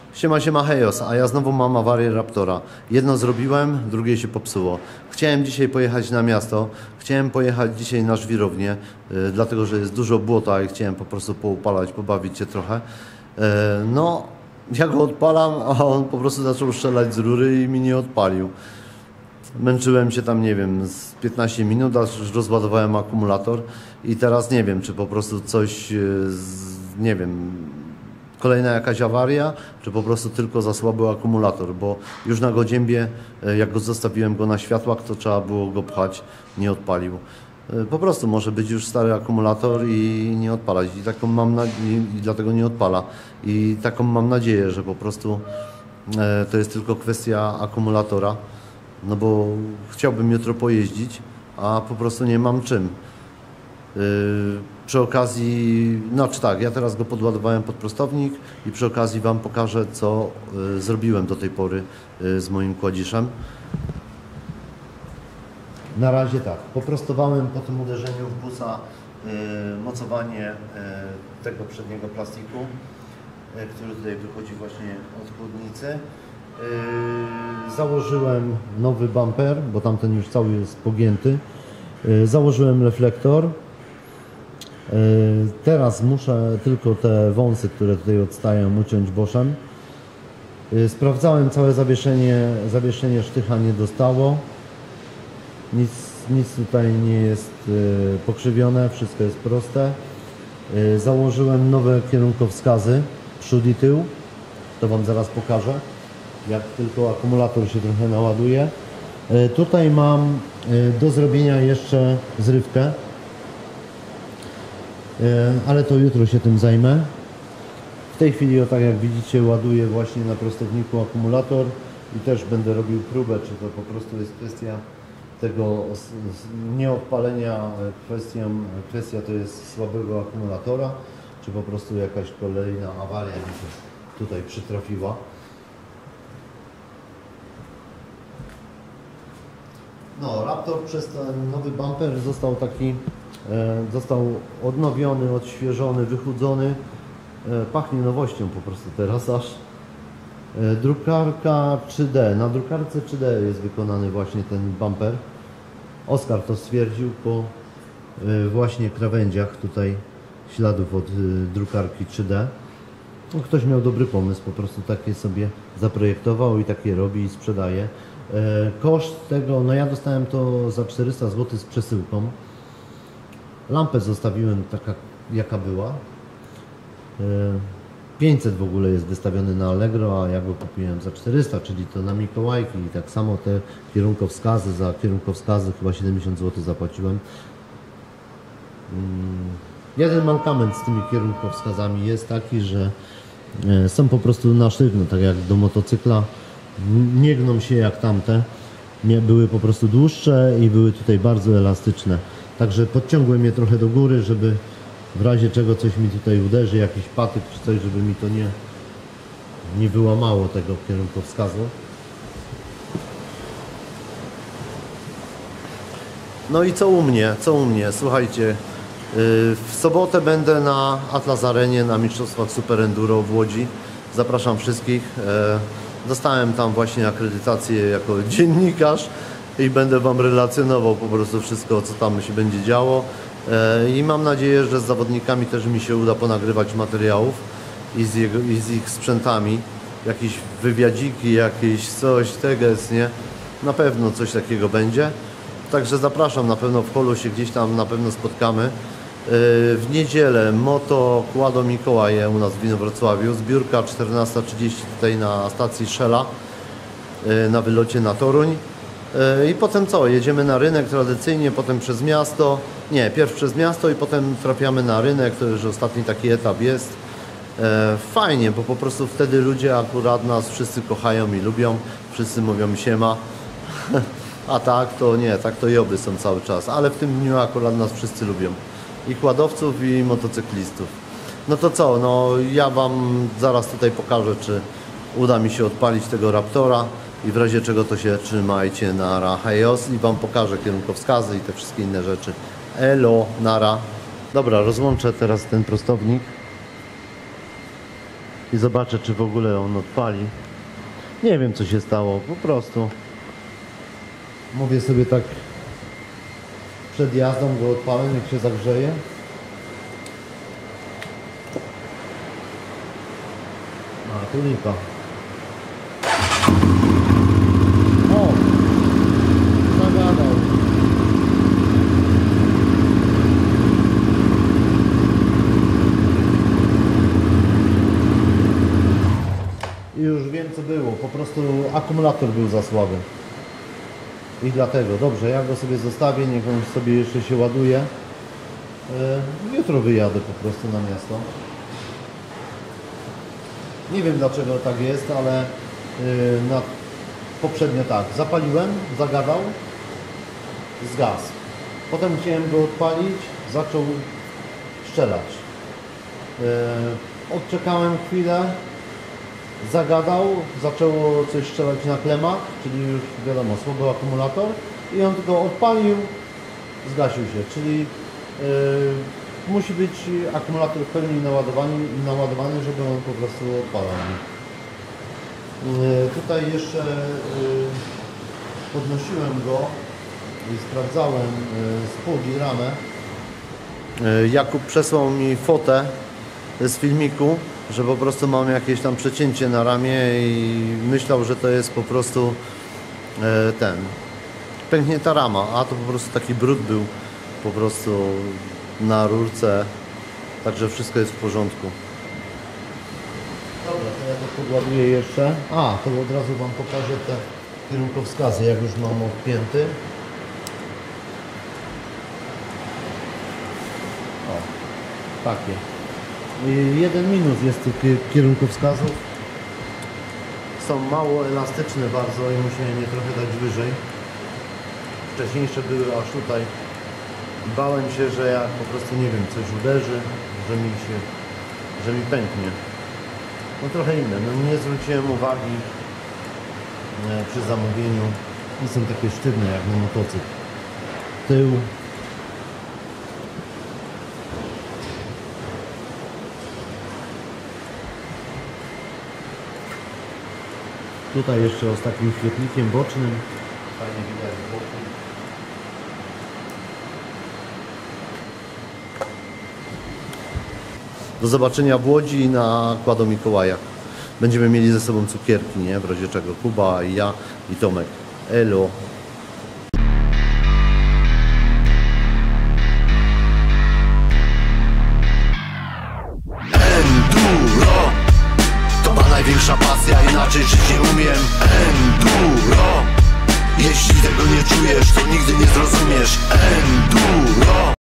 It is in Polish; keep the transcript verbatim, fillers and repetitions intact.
Siema, siema, hejos, a ja znowu mam awarię Raptora. Jedno zrobiłem, drugie się popsuło. Chciałem dzisiaj pojechać na miasto, chciałem pojechać dzisiaj na żwirownię, yy, dlatego że jest dużo błota i chciałem po prostu poupalać, pobawić się trochę. Yy, no, ja go odpalam, a on po prostu zaczął strzelać z rury i mi nie odpalił. Męczyłem się tam, nie wiem, z piętnaście minut, aż rozładowałem akumulator i teraz nie wiem, czy po prostu coś, yy, z, nie wiem... Kolejna jakaś awaria, czy po prostu tylko za słaby akumulator, bo już na Godziębie, jak go zostawiłem go na światłach, to trzeba było go pchać, nie odpalił. Po prostu może być już stary akumulator i nie odpalać i taką mam na... i dlatego nie odpala. I taką mam nadzieję, że po prostu to jest tylko kwestia akumulatora, no bo chciałbym jutro pojeździć, a po prostu nie mam czym. Yy, przy okazji, znaczy tak, ja teraz go podładowałem pod prostownik i przy okazji Wam pokażę, co yy, zrobiłem do tej pory yy, z moim kładziszem. Na razie tak, poprostowałem po tym uderzeniu w busa yy, mocowanie yy, tego przedniego plastiku, yy, który tutaj wychodzi właśnie od chłodnicy. Yy, założyłem nowy bumper, bo tamten już cały jest pogięty. Yy, założyłem reflektor. Teraz muszę tylko te wąsy, które tutaj odstają, uciąć boszem. Sprawdzałem całe zawieszenie, zawieszenie sztycha nie dostało. Nic, nic tutaj nie jest pokrzywione, wszystko jest proste. Założyłem nowe kierunkowskazy, przód i tył. To Wam zaraz pokażę, jak tylko akumulator się trochę naładuje. Tutaj mam do zrobienia jeszcze zrywkę, ale to jutro się tym zajmę. W tej chwili, o tak jak widzicie, ładuję właśnie na prostowniku akumulator i też będę robił próbę, czy to po prostu jest kwestia tego nieodpalenia, kwestia, kwestia to jest słabego akumulatora, czy po prostu jakaś kolejna awaria mi się tutaj przytrafiła. No, Raptor przez ten nowy bumper został taki Został odnowiony, odświeżony, wychudzony. Pachnie nowością po prostu teraz aż. Drukarka trzy D. Na drukarce trzy D jest wykonany właśnie ten bumper. Oskar to stwierdził po właśnie krawędziach tutaj śladów od drukarki trzy D. No, ktoś miał dobry pomysł, po prostu takie sobie zaprojektował i takie robi i sprzedaje. Koszt tego, no ja dostałem to za czterysta złotych z przesyłką. Lampę zostawiłem taka, jaka była. pięćset w ogóle jest wystawiony na Allegro, a ja go kupiłem za czterysta, czyli to na Mikołajki. I tak samo te kierunkowskazy, za kierunkowskazy chyba siedemdziesiąt złotych zapłaciłem. Jeden mankament z tymi kierunkowskazami jest taki, że są po prostu na sztywno, tak jak do motocykla. Nie gną się jak tamte. Były po prostu dłuższe i były tutaj bardzo elastyczne. Także podciągłem je trochę do góry, żeby w razie czego coś mi tutaj uderzy, jakiś patyk czy coś, żeby mi to nie, nie wyłamało tego kierunkowskazu. No i co u mnie? Co u mnie? Słuchajcie, w sobotę będę na Atlas Arenie na Mistrzostwach Super Enduro w Łodzi. Zapraszam wszystkich. Dostałem tam właśnie akredytację jako dziennikarz i będę Wam relacjonował po prostu wszystko, co tam się będzie działo. I mam nadzieję, że z zawodnikami też mi się uda ponagrywać materiałów i z, jego, i z ich sprzętami. Jakieś wywiadziki, jakieś coś, teges, nie? Na pewno coś takiego będzie. Także zapraszam, na pewno w holu się gdzieś tam na pewno spotkamy. W niedzielę Moto Kłado Mikołaje u nas w Inowrocławiu. Zbiórka czternasta trzydzieści tutaj na stacji Shella na wylocie na Toruń. I potem co? Jedziemy na rynek tradycyjnie, potem przez miasto. Nie, pierw przez miasto i potem trafiamy na rynek, to już ostatni taki etap jest. Fajnie, bo po prostu wtedy ludzie akurat nas wszyscy kochają i lubią. Wszyscy mówią siema. A tak to nie, tak to joby są cały czas. Ale w tym dniu akurat nas wszyscy lubią. I kładowców, i motocyklistów. No to co? No ja Wam zaraz tutaj pokażę, czy uda mi się odpalić tego Raptora. I w razie czego to się trzymajcie, nara, hejos, i Wam pokażę kierunkowskazy i te wszystkie inne rzeczy. Elo, nara. Dobra, rozłączę teraz ten prostownik. i zobaczę, czy w ogóle on odpali. Nie wiem, co się stało, po prostu mówię sobie tak przed jazdą, go odpalę, niech się zagrzeje. A, tu lipa. O! Zagadał. I już wiem, co było. Po prostu akumulator był za słaby. I dlatego, dobrze, ja go sobie zostawię, niech on sobie jeszcze się ładuje. Yy, jutro wyjadę po prostu na miasto. Nie wiem, dlaczego tak jest, ale yy, na, poprzednio tak, zapaliłem, zagadał, zgasł. Potem chciałem go odpalić, zaczął strzelać. Yy, odczekałem chwilę, zagadał, zaczęło coś strzelać na klemach, czyli już wiadomo, słaby akumulator i on tylko odpalił, zgasił się, czyli yy, musi być akumulator w pełni naładowany, naładowany, żeby on po prostu odpalał. Yy, tutaj jeszcze yy, podnosiłem go i sprawdzałem yy, z pługi ramę. Yy, Jakub przesłał mi fotę z filmiku, że po prostu mam jakieś tam przecięcie na ramię i myślał, że to jest po prostu e, ten pęknięta rama, a to po prostu taki brud był po prostu na rurce, także wszystko jest w porządku. Dobra, to ja to podładuję jeszcze. A, to od razu Wam pokażę te kierunkowskazy, jak już mam odpięty. O, takie. Jeden minus jest tych kierunkowskazów. Są mało elastyczne bardzo i musiałem je trochę dać wyżej. Wcześniejsze były aż tutaj. Bałem się, że jak po prostu, nie wiem, coś uderzy, że mi się, że mi pęknie. No trochę inne. No nie zwróciłem uwagi przy zamówieniu. Nie są takie sztywne jak na motocykl. Tył. Tutaj jeszcze z takim świetlikiem bocznym. Fajnie widać z boku. Do zobaczenia w Łodzi na Kłado Mikołaja. Będziemy mieli ze sobą cukierki, nie? W razie czego Kuba i ja i Tomek. Elo. Enduro to ma największa pasja, inaczej żyć nie umiem. Enduro, jeśli tego nie czujesz, to nigdy nie zrozumiesz. Enduro.